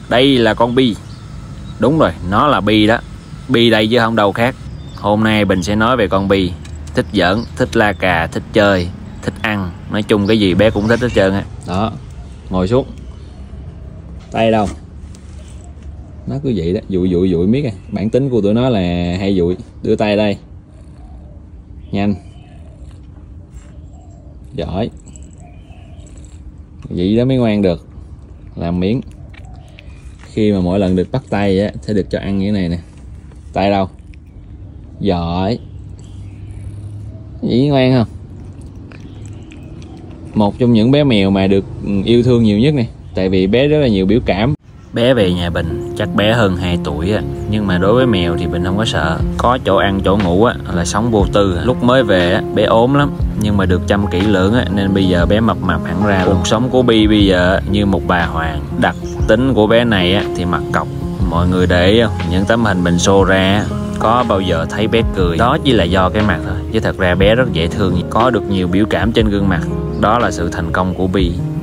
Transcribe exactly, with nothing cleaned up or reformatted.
Đây là con Bi. Đúng rồi, nó là Bi đó. Bi đây chứ không đâu khác. Hôm nay Bình sẽ nói về con Bi. Thích giỡn, thích la cà, thích chơi, thích ăn. Nói chung cái gì bé cũng thích hết trơn á. Đó, ngồi xuống. Tay đâu? Nó cứ vậy đó, dụi dụi dụi miết à. Bản tính của tụi nó là hay dụi. Đưa tay đây. Nhanh. Giỏi. Vậy đó mới ngoan được. Làm miếng. Khi mà mỗi lần được bắt tay á sẽ được cho ăn như thế này nè. Tay đâu? Giỏi. Vậy ngoan không? Một trong những bé mèo mà được yêu thương nhiều nhất nè. Tại vì bé rất là nhiều biểu cảm. Bé về nhà Bình chắc bé hơn hai tuổi á, nhưng mà đối với mèo thì Bình không có sợ. Có chỗ ăn chỗ ngủ á là sống vô tư. Lúc mới về á bé ốm lắm, nhưng mà được chăm kỹ lưỡng á nên bây giờ bé mập mạp hẳn ra. Cuộc sống của Bi bây giờ như một bà hoàng. Đặc tính của bé này á thì mặt cọc. Mọi người để ý không? Những tấm hình Bình show ra có bao giờ thấy bé cười. Đó chỉ là do cái mặt thôi, chứ thật ra bé rất dễ thương. Có được nhiều biểu cảm trên gương mặt. Đó là sự thành công của Bi.